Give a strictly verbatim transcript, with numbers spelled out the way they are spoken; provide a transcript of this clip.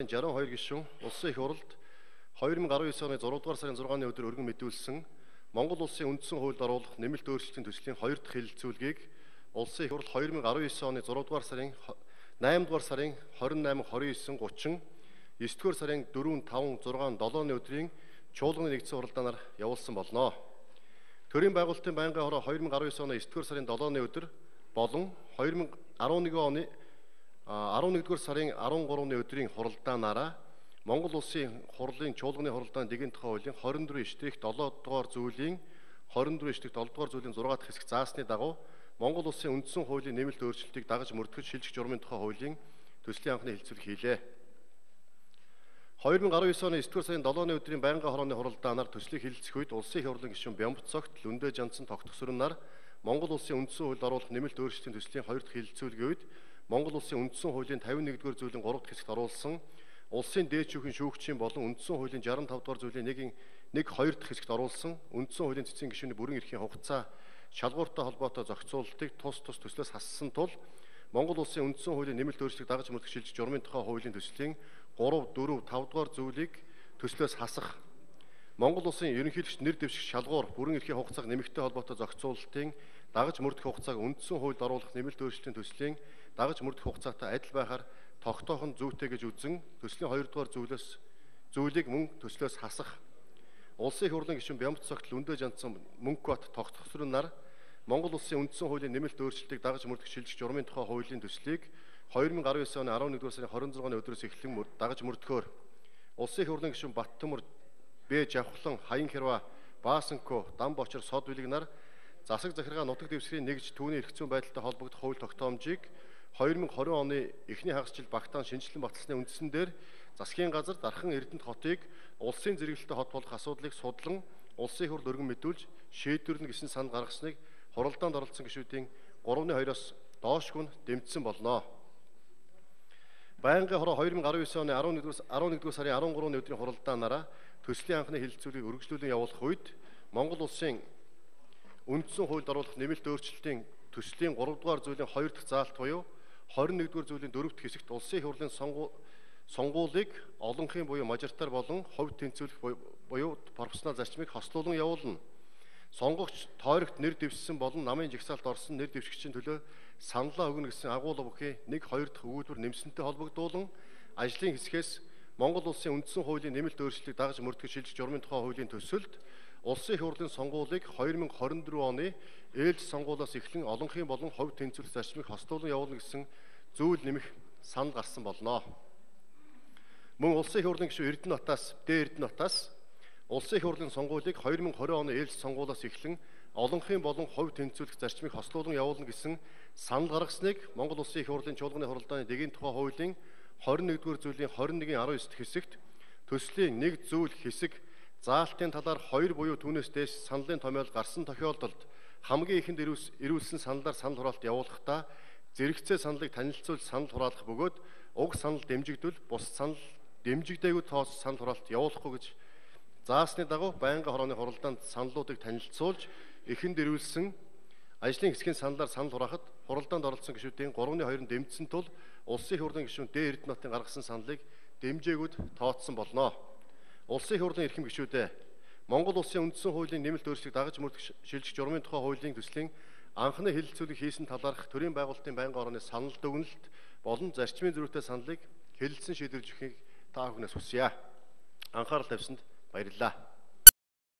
шестьдесят two гишүүн улсын их хурлд two thousand nineteen оны six дугаар сарын six-ны өдөр өргөн мэдүүлсэн Монгол улсын үндсэн хуульд оруулах нэмэлт өөрчлөлтийн төслийн хоёр дахь хэлэлцүүлгийг улсын их хурл two thousand nineteen оны six дугаар сарын eight дугаар сарын twenty-eight, twenty-nine, thirty, nine дугаар сарын four, five, six, seven-ны өдрийн чуулганы нэгдсэн хуралдаанаар явуулсан болно. Төрийн байгуулалтын байнгын хороо two thousand nineteen оны nine дугаар сарын seven-ны өдөр болон two thousand eleven оны eleven дугаар сарын thirteen-ны өдрийн хуралдаанаараа Монгол улсын хурлын чуулганы хуралдаан дэгийн тухай хуулийн twenty-four эштрэх seven дугаар зүйлийн twenty-four эштрэх seven дугаар зүйлийн six дахь хэсэг заасны дагуу Монгол улсын үндсэн хуулийн нэмэлт өөрчлөлтийг дагаж мөрдөхөд шилжих журмын тухай хуулийн төслийн анхны хэлэлцүүлэг хийлээ. two thousand nineteen оны nine дугаар сарын seven-ны өдрийн байнгын хорооны хуралдаанаар төслийг хэлэлцэх үед улсын их хурлын гишүүн Бямбцогт, Лүндэ Жанцсан, Тогтгосрон нар Монгол улсын үндсэн хуульд оруулах нэмэлт өөрчлөлтийн төслийн two дахь хэлэлцүүлгийн үед Монгол улсын үндсэн хуулийн fifty-one дугаар зүйлийн three дахь хэсэгт оруулсан улсын дээд шүүхийн шүүгчийн болон үндсэн хуулийн sixty-five дугаар зүйлийн one two дахь хэсэгт оруулсан үндсэн хуулийн цэцгийн гишүүний бүрэн эрхийн хугацаа шалгууртай холбоотой зохицуулалтыг тус тус төслөөс хассан тул Монгол улсын үндсэн хуулийн нэмэлт өөрчлөлтийг дагаж мөрдөх шилжих журмын тухай хуулийн төслийн three, four, five дугаар зүйлийг төслөөс хасах, Монгол улсын ерөнхийлөгч нэр дэвших шалгуур бүрэн эрхийн хугацааг нэмэгтэй холбоотой зохицуулалтын дагаж мөрдөх хугацааг үндсэн хуульд оруулах нэмэлт өөрчлөлтийн төслийн дагаж мөрдөх хугацаатай адил байхаар тогтоох нь зүйтэй гэж үзэн төслийн two дугаар зүйлээс зүйлийг мөн төслөөс хасах. Улсын их хурлын гишүүн Бямбцогт, Лүндэ Жанцсан, Мөнхбат, Тогтгосрон нар Монгол улсын үндсэн хуулийн нэмэлт өөрчлөлтийг дагаж мөрдөх шилжих журмын тухай хуулийн төслийг two thousand nineteen оны eleven дугаар сарын twenty-six-ны өдрөөс эхлэн дагаж мөрдөхөөр улсын их хурлын гишүүн Баттөмөр, Бэ Жавхлан, Хаян Хэрва, Баасанко, Дамбочор, Содвилэг нар засаг захиргаа нутаг дэвсгэрийн нэгж түүний эрх зүйн байдалтай холбогдох хууль тогтоомжийг twenty twenty оны эхний хагас жил багтаан шинжилэн баталсны үндсэн дээр засгийн газар Дархан Эрдэнэт хотыг улсын зэрэглэлтэй хот болох асуудлыг судлан улсын их хурл өргөн мэдүүлж шийдвэрлэнэ гэсэн санал гаргасныг хуралдаанд оролцсон гишүүдийн three-аас доошгүй нь дэмжсэн болно. Байнгын хороо two thousand nineteen оны eleven дугаар сарын thirteen-ны өдрийн хуралдаанаараа төслийн анхны хэлэлцүүлгийг үргэлжлүүлэн явуулах үед Монгол улсын үндсэн хуульд оруулах нэмэлт өөрчлөлтийн төслийн three дугаар зүйлийн two дахь заалт буюу twenty-one дугаар зүйлийн four дахь хэсэгт улсын их хурлын сонгуулийг олонхын буюу мажоритар болон хувь тэнцвүүлэх буюу пропорционал зарчмыг хослуулан явуулна. Сонгогч тойрогт нэр дэвшсэн болон намын жагсаалт орсон нэр дэвшигчийн төлөө саналаа өгнө гэсэн агуулга бүхий one two дахь өгүүлбэр нэмсэнтэй холбогдуулан ажлын хэсгээс Монгол улсын үндсэн хуулийн нэмэлт өөрчлөлтийг дагаж мөрдөх шилжих журмын тухай хуулийн төсөлд улсын их хурлын сонгуулийг twenty twenty-four оны ээлж сонгуулиас эхлэн олонхын болон хувь тэнцвүүлэх зарчмыг хослуулан явуулна гэсэн зүйл нэмэх санал гарсан болно. Мөн улсын их хурлын гишүүн Эрдэнэтатаас, Дэ Эрдэнэтатаас улсын их хурлын сонгуулийг twenty twenty оны ээлж сонгуулиас эхлэн олонхын болон хувь тэнцвүүлэх зарчмыг хослуулан явуулна гэсэн санал гаргасныг Монгол улсын их хурлын чуулганы хуралдааны дэгийн тухай хуулийн twenty-one дугаар зүйлийн twenty-one nineteen дахь хэсэгт төслийн нэг зүйл хэсэг заалтын талаар хоёр буюу түүнээс дээш саналын томьёол гарсан тохиолдолд хамгийн ихэнд ирүүлсэн саналаар санал хураалт явуулахдаа зэрэгцээ саналыг танилцуулж санал хураалах бөгөөд уг санал дэмжигдвэл бус санал дэмжигдээгүй тоос санал хураалт явуулахгүй гэж заасны дагуу байнгын хорооны хуралдаанд саналуудыг танилцуулж ихэнд ирүүлсэн ажлын хэсгийн саналаар санал хураахад хуралдаанд оролцсон гишүүдийн three-ны two дэмжсэн тул улсын их хурлын гишүүн Дэ Эрдэнэтийн гаргасан саналыг дэмжээгүүд тооцсон болно. Улсын их хурлын эрхэм гишүүдээ Монгол улсын үндсэн хуулийн нэмэлт өөрчлөлтийг дагаж мөрдөх шилжих журмын тухай хуулийн төслийн анхны хэлэлцүүлэг хийсэн талаарх төрийн байгуулалтын байнгын хорооны санал дүгнэлт болон зарчмын зөрүүтэй саналыг хэлэлцэн шийдвэрлэж өгөхийг та бүхнээс хүсье. Анхаарал тавьсанд баярлалаа.